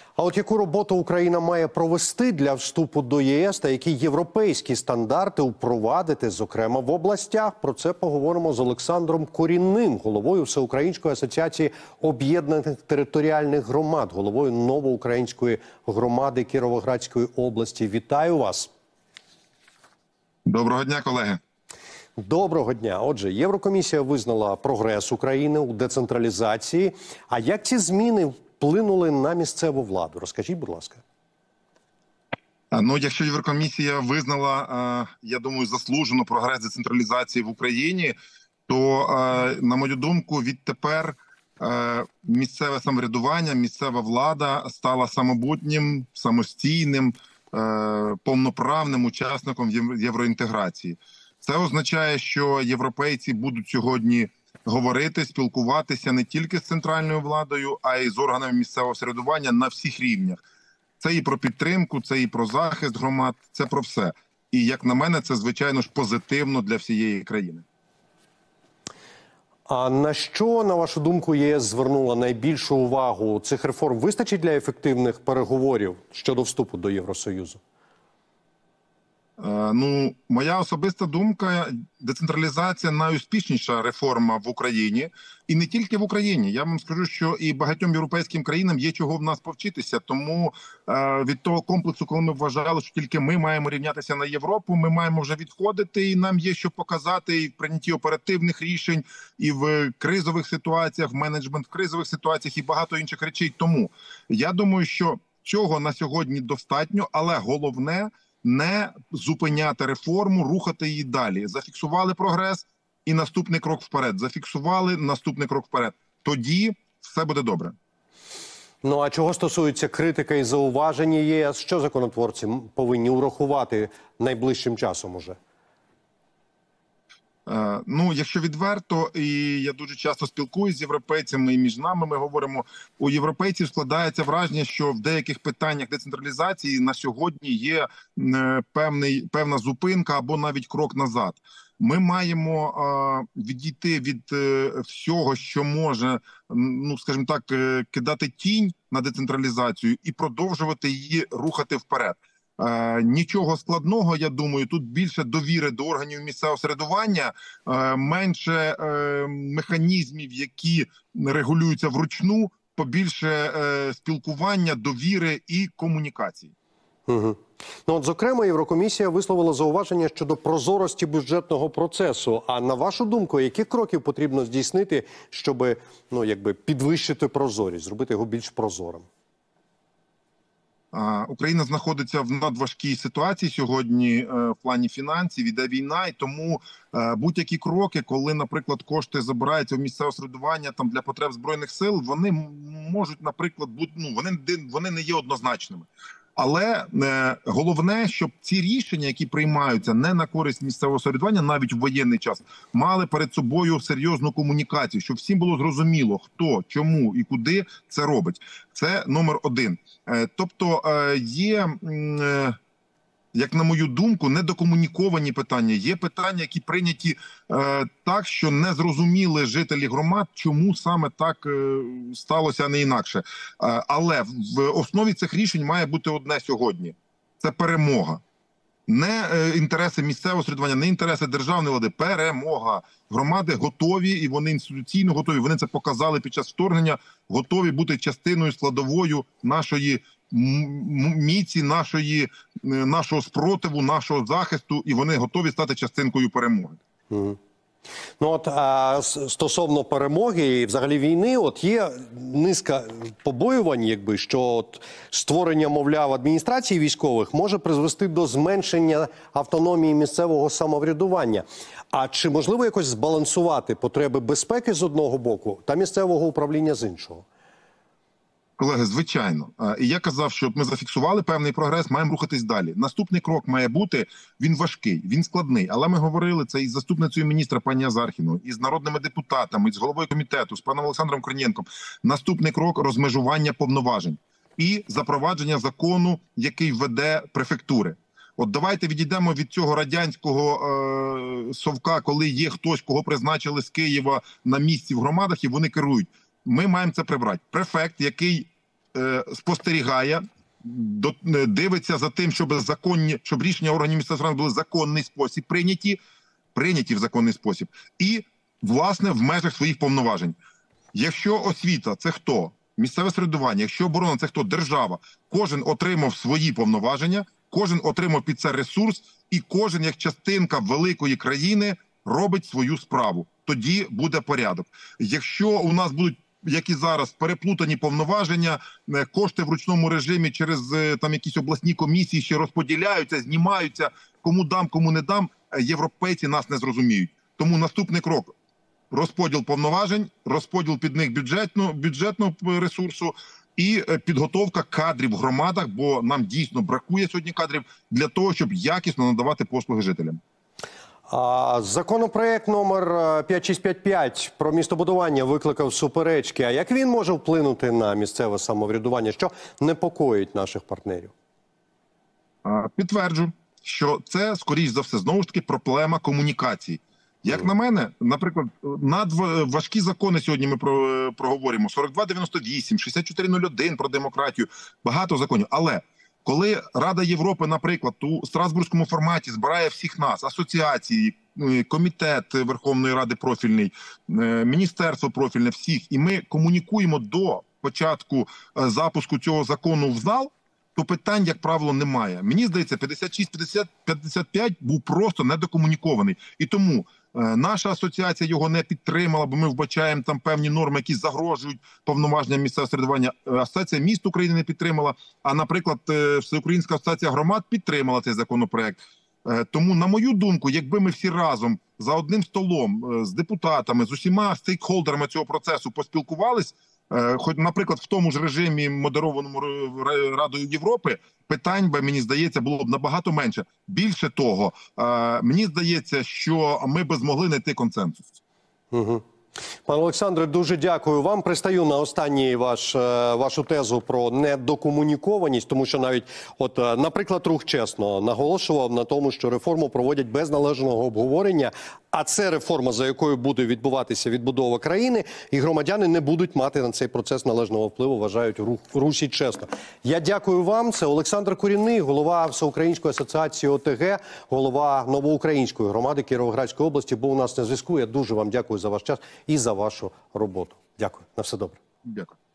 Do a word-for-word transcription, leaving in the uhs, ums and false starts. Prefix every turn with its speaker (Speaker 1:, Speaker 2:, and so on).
Speaker 1: А от яку роботу Україна має провести для вступу до ЄС та які європейські стандарти впровадити, зокрема в областях? Про це поговоримо з Олександром Корінним, головою Всеукраїнської асоціації об'єднаних територіальних громад, головою Новоукраїнської громади Кіровоградської області. Вітаю вас!
Speaker 2: Доброго дня, колеги!
Speaker 1: Доброго дня. Отже, Єврокомісія визнала прогрес України у децентралізації. А як ці зміни вплинули на місцеву владу? Розкажіть, будь ласка.
Speaker 2: Ну, якщо Єврокомісія визнала, я думаю, заслужено прогрес децентралізації в Україні, то, на мою думку, відтепер місцеве самоврядування, місцева влада стала самобутнім, самостійним, повноправним учасником євроінтеграції. Це означає, що європейці будуть сьогодні говорити, спілкуватися не тільки з центральною владою, а й з органами місцевого самоврядування на всіх рівнях. Це і про підтримку, це і про захист громад, це про все. І, як на мене, це, звичайно ж, позитивно для всієї країни.
Speaker 1: А на що, на вашу думку, ЄС звернула найбільшу увагу? Цих реформ вистачить для ефективних переговорів щодо вступу до Євросоюзу?
Speaker 2: Ну, моя особиста думка, децентралізація – найуспішніша реформа в Україні. І не тільки в Україні. Я вам скажу, що і багатьом європейським країнам є чого в нас повчитися. Тому е, від того комплексу, коли ми вважали, що тільки ми маємо рівнятися на Європу, ми маємо вже відходити, і нам є що показати і в прийнятті оперативних рішень, і в кризових ситуаціях, в менеджмент в кризових ситуаціях, і багато інших речей. Тому я думаю, що цього на сьогодні достатньо, але головне – не зупиняти реформу, рухати її далі. Зафіксували прогрес і наступний крок вперед. Зафіксували наступний крок вперед. Тоді все буде добре.
Speaker 1: Ну, а чого стосується критики і зауваження ЄС, що законотворці повинні урахувати найближчим часом уже?
Speaker 2: Ну, якщо відверто, і я дуже часто спілкуюся з європейцями, і між нами ми говоримо, у європейців складається враження, що в деяких питаннях децентралізації на сьогодні є певний, певна зупинка або навіть крок назад. Ми маємо е, відійти від е, всього, що може, ну, скажімо так, е, кидати тінь на децентралізацію і продовжувати її рухати вперед. Е, нічого складного, я думаю, тут більше довіри до органів місцевого самоврядування, е, менше е, механізмів, які регулюються вручну, побільше е, спілкування, довіри і комунікації.
Speaker 1: Угу. Ну, от, зокрема, Єврокомісія висловила зауваження щодо прозорості бюджетного процесу. А на вашу думку, які кроки потрібно здійснити, щоб, ну, якби підвищити прозорість, зробити його більш прозорим?
Speaker 2: Україна знаходиться в надважкій ситуації сьогодні в плані фінансів, іде війна, і тому будь-які кроки, коли, наприклад, кошти забираються в місцеве самоврядування там для потреб Збройних сил, вони можуть, наприклад, бути, ну, вони, вони не є однозначними. Але е, головне, щоб ці рішення, які приймаються не на користь місцевого самоврядування, навіть в воєнний час, мали перед собою серйозну комунікацію, щоб всім було зрозуміло, хто, чому і куди це робить. Це номер один. Е, тобто е, є... Е, як на мою думку, недокомуніковані питання. Є питання, які прийняті е, так, що не зрозуміли жителі громад, чому саме так е, сталося, а не інакше. Е, але в основі цих рішень має бути одне сьогодні. Це перемога. Не е, інтереси місцевого самоврядування, не інтереси державної влади. Перемога. Громади готові, і вони інституційно готові. Вони це показали під час вторгнення. Готові бути частиною, складовою нашої міці, нашої, нашого спротиву, нашого захисту, і вони готові стати частинкою перемоги.
Speaker 1: Mm. Ну от а, стосовно перемоги і взагалі війни, от є низка побоювань, якби, що от створення, мовляв, адміністрації військових може призвести до зменшення автономії місцевого самоврядування. А чи можливо якось збалансувати потреби безпеки з одного боку та місцевого управління з іншого?
Speaker 2: Колеги, звичайно. І я казав, що ми зафіксували певний прогрес, маємо рухатись далі. Наступний крок має бути, він важкий, він складний. Але ми говорили це із заступницею міністра пані Азархіною, із народними депутатами, із головою комітету, з паном Олександром Корнієнком. Наступний крок – розмежування повноважень і запровадження закону, який веде префектури. От давайте відійдемо від цього радянського е, совка, коли є хтось, кого призначили з Києва на місці в громадах і вони керують. Ми маємо це прибрати. Префект, який е, спостерігає, до, дивиться за тим, щоб законні, щоб рішення органів місцевого самоврядування були в законний спосіб прийняті, прийняті в законний спосіб, і, власне, в межах своїх повноважень. Якщо освіта – це хто? Місцеве самоврядування. Якщо оборона – це хто? Держава. Кожен отримав свої повноваження, кожен отримав під це ресурс, і кожен, як частинка великої країни, робить свою справу. Тоді буде порядок. Якщо у нас будуть, як і зараз, переплутані повноваження, кошти в ручному режимі через там якісь обласні комісії ще розподіляються, знімаються, кому дам, кому не дам, європейці нас не зрозуміють. Тому наступний крок – розподіл повноважень, розподіл під них бюджетну, бюджетного ресурсу і підготовка кадрів в громадах, бо нам дійсно бракує сьогодні кадрів для того, щоб якісно надавати послуги жителям.
Speaker 1: А, законопроект номер п'ять шість п'ять п'ять про містобудування викликав суперечки. А як він може вплинути на місцеве самоврядування? Що непокоїть наших партнерів?
Speaker 2: А, підтверджу, що це, скоріш за все, знову ж таки, проблема комунікації. Як на мене, наприклад, надважкі закони сьогодні ми про, проговоримо. сорок два дев'яносто вісім, шістдесят чотири нуль один про демократію, багато законів. Але коли Рада Європи, наприклад, у Страсбурзькому форматі збирає всіх нас, асоціації, комітет Верховної Ради профільний, міністерство профільне, всіх, і ми комунікуємо до початку запуску цього закону в зал, то питань, як правило, немає. Мені здається, п'ятдесят шість п'ятдесят п'ять був просто недокомунікований. І тому наша асоціація його не підтримала, бо ми вбачаємо там певні норми, які загрожують повноваженням місцевого самоврядування. Асоціація міст України не підтримала, а, наприклад, Всеукраїнська асоціація громад підтримала цей законопроект. Тому, на мою думку, якби ми всі разом за одним столом з депутатами, з усіма стейкхолдерами цього процесу поспілкувались, хоч, наприклад, в тому ж режимі, модерованому Радою Європи, питань би, мені здається, було б набагато менше. Більше того, мені здається, що ми б змогли знайти консенсус.
Speaker 1: Угу. Пане Олександре, дуже дякую вам. Пристаю на останній ваш, вашу тезу про недокомунікованість, тому що навіть, от, наприклад, Рух Чесно наголошував на тому, що реформу проводять без належного обговорення, а це реформа, за якою буде відбуватися відбудова країни, і громадяни не будуть мати на цей процес належного впливу, вважають рух, Русі Чесно. Я дякую вам. Це Олександр Корінний, голова Всеукраїнської асоціації О Те Ге, голова Новоукраїнської громади Кіровоградської області, був у нас на зв'язку. Я дуже вам дякую за ваш час і за вашу роботу. Дякую. На все добре.
Speaker 2: Дякую.